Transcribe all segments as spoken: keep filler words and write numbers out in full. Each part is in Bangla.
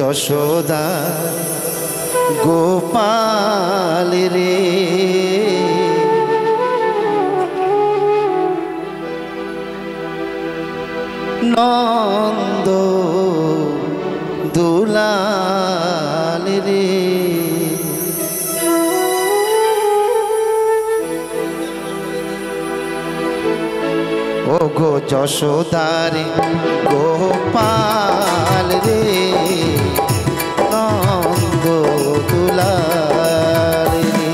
যশোদা গোপাল রে নন্দ দুলাল রে ও গো যশোদার গোপাল রে নন্দ দুলাল রে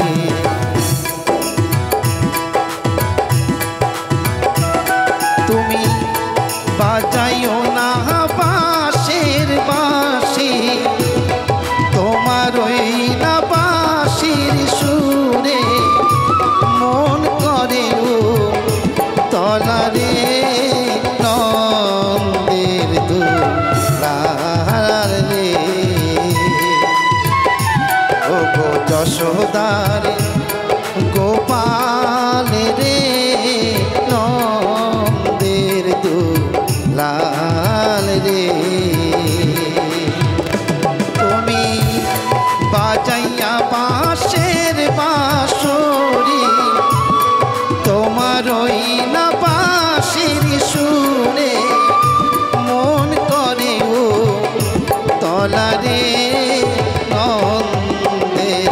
তুমি বাজাইও না বাঁশের বাঁশি তোমার ওই না বাঁশির সুরে মন করে ও তলারে নন্দের দুলাল রে ও গো যশোদার গোপাল রে নন্দের দুলাল রে তুমি বাজাইয়া বাঁশের বাঁশরি তোমার ওই না বাঁশির সুরে মন করে ও তলারে নন্দের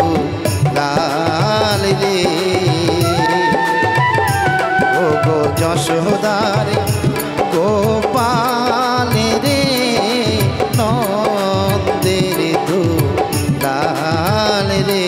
দুলাল রে ও গো যশোদার গোপাল রে নন্দের দুলাল রে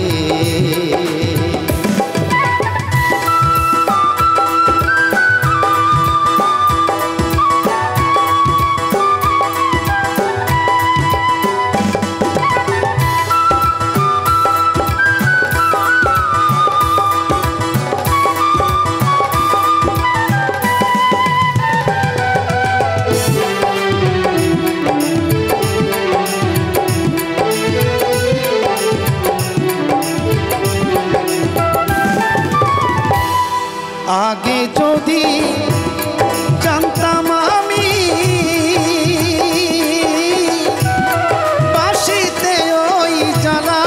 আগে যদি জানতাম আমি বাঁশিতে ওই জ্বালা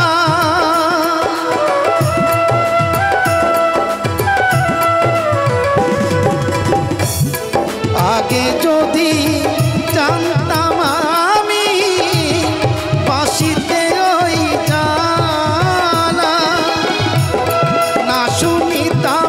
আগে যদি জানতাম আমি বাঁশিতে ওই জ্বালা না শুনিতাম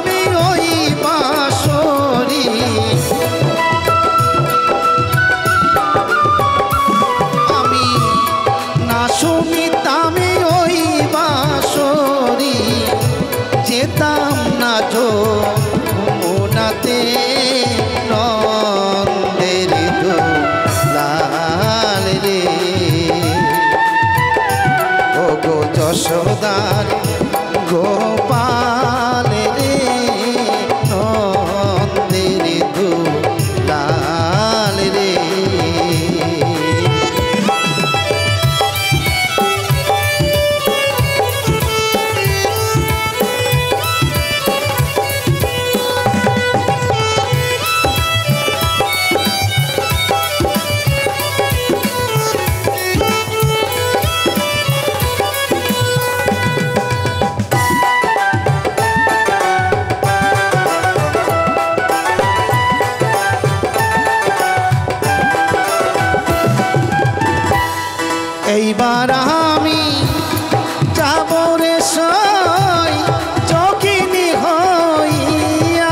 আমি না শুনিতামে ওই বাঁশরি যেতাম না যমুনাতে নন্দের দুলাল রে ও গো যশোদার গোপাল রে নন্দের দুলাল রে এইবার আমি যাব রে সই চকিনি হইয়া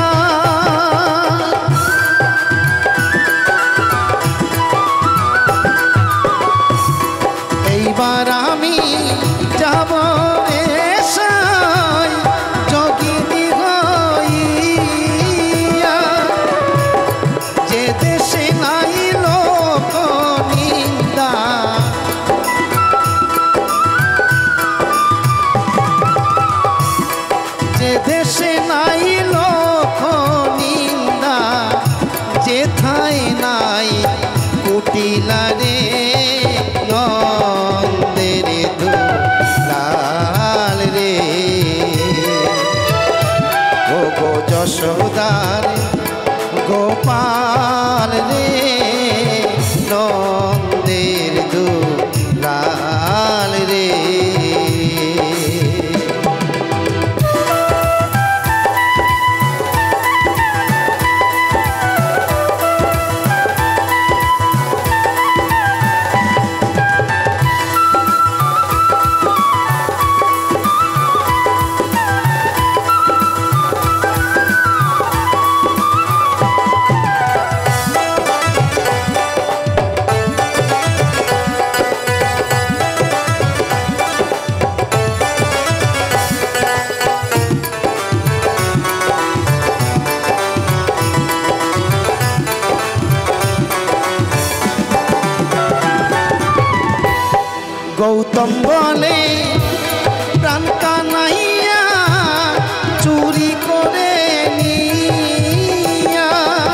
এইবার আমি যাব রে সই চকিনি হইয়া যে দেশে নাই লোক নিন্দা দেশে নাই লোক নিন্দা যেথায় নাই কুটিলা রে নন্দের দুলাল রে ও গো যশোদার গোপাল রে নন্দের দুলাল গৌতম বলে প্রাণ কানাইয়া চুরি করে নিয়া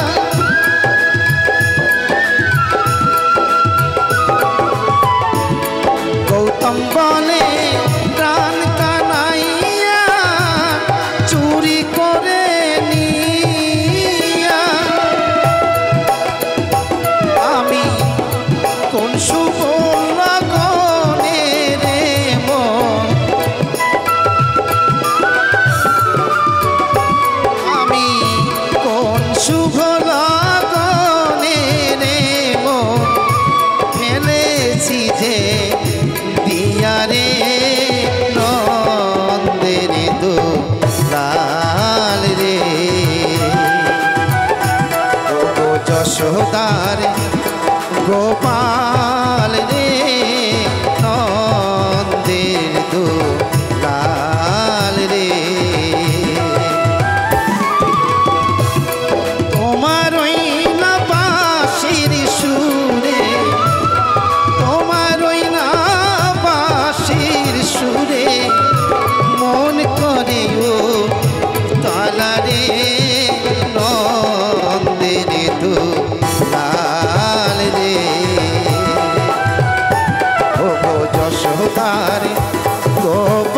গৌতম বলে প্রাণ কানাইয়া চুরি করে নিয়া আমি কোন শুভ লগনে রে মন আমি কোন শুভ লগনে রে মন ফেলেছি যে দিয়ারে নন্দের দুলাল রে ও গো যশোদার গোপাল রে নন্দের দুলাল রে তোমার ওই না বাঁশির সুরে তোমার ওই না বাঁশির সুরে মন করে ও তালারে নন্দের দুলাল রে ও গো যশোদার গো